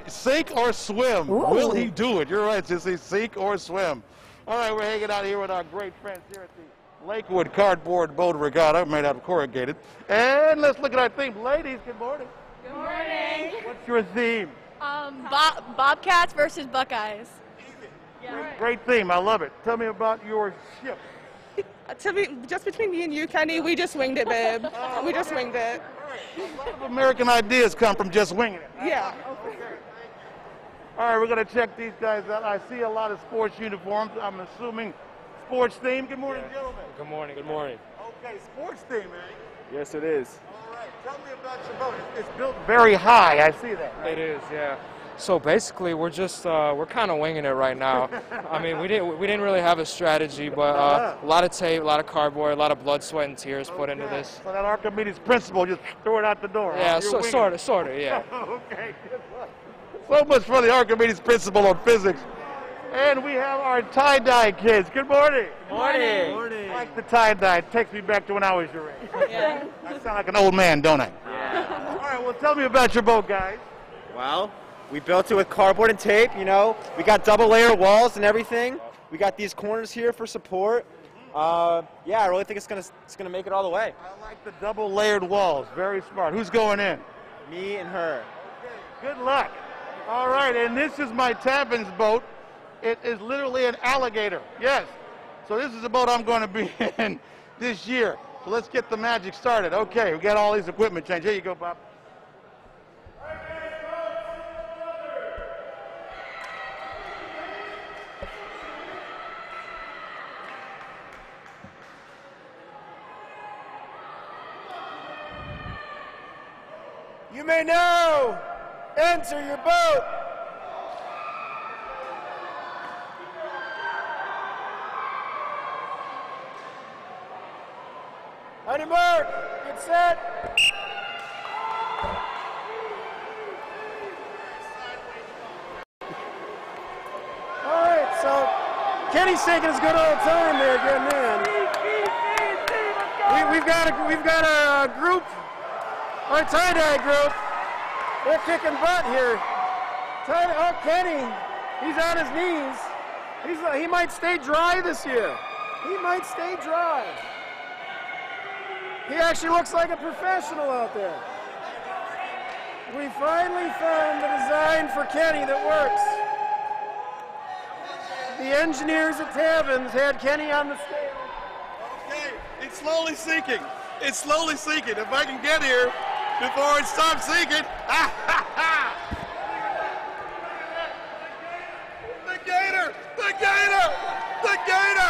sink or swim. Ooh. Will he do it? You're right, Sissy. Sink or swim. All right, we're hanging out here with our great friends here at the Lakewood Cardboard Boat Regatta, made out of corrugated. And let's look at our theme. Ladies, good morning. Good morning. What's your theme? Bobcats versus Buckeyes. Yeah. Great theme. I love it. Tell me about your ship. Just between me and you, Kenny, we just winged it, babe. We just winged it. A lot of American ideas come from just winging it. Yeah. All right, we're going to check these guys out. I see a lot of sports uniforms. I'm assuming sports theme. Good morning, gentlemen. Good morning, good morning. Okay, sports theme, eh? Yes, it is. All right, tell me about your boat. It's built very high. I see that. Right? It is, yeah. So basically, we're just we're kind of winging it right now. I mean, we didn't really have a strategy, but a lot of tape, a lot of cardboard, a lot of blood, sweat, and tears put into this. So that Archimedes principle, just throw it out the door. Yeah, huh? sort of, yeah. Okay. So much for the Archimedes principle on physics. And we have our tie-dye kids. Good morning. Morning. I like the tie-dye. It takes me back to when I was your age. Yeah. I sound like an old man, don't I? Yeah. All right, well, tell me about your boat, guys. Well, we built it with cardboard and tape, you know. We got double layer walls and everything. We got these corners here for support. Yeah, I really think it's gonna make it all the way. I like the double layered walls. Very smart. Who's going in? Me and her. Okay, good luck. All right, and this is my Tavin's boat. It is literally an alligator. Yes. So this is the boat I'm going to be in this year. So let's get the magic started. Okay, we got all these equipment changed. Here you go, Bob. You may now enter your boat. On your mark, get set. All right, so Kenny's taking his good old time there getting in. We've got a group. Our tie-dye group, they're kicking butt here. Oh, Kenny, he's on his knees. He might stay dry this year. He might stay dry. He actually looks like a professional out there. We finally found the design for Kenny that works. The engineers at Tavin's had Kenny on the scale. Okay, it's slowly sinking. It's slowly sinking. If I can get here before it stops sinking. The gator! The gator! The gator!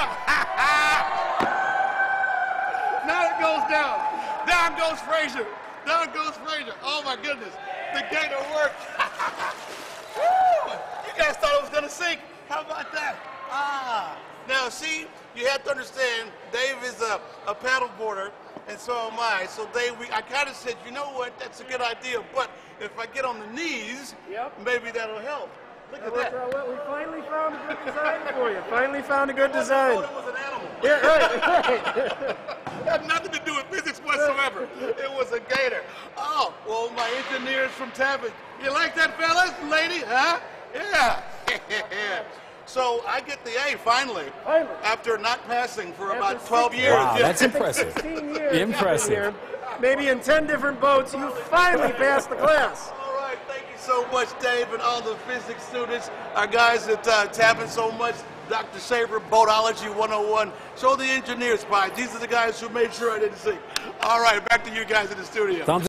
Now it goes down. Down goes Frazier. Down goes Frazier. Oh my goodness. The gator worked. Woo! You guys thought it was going to sink. How about that? Now see, you have to understand, Dave is a paddle boarder, and so am I. So Dave, I kind of said, you know what, that's a good idea, but if I get on the knees, maybe that'll help. Look at that. We finally found a good design for you. Finally found a good design. It was an animal. Yeah, right. It had nothing to do with physics whatsoever. It was a gator. Oh, well, my engineers from Tavis. You like that, fellas, lady? Huh? Yeah. So I get the A finally, after not passing for about 12 years. Wow, that's impressive. 16 years. Impressive. Maybe in 10 different boats, you finally passed the class. All right, thank you so much, Dave, and all the physics students, our guys that tapping so much. Dr. Saber, Boatology 101. Show the engineers, Pi. These are the guys who made sure I didn't sink. All right, back to you guys in the studio.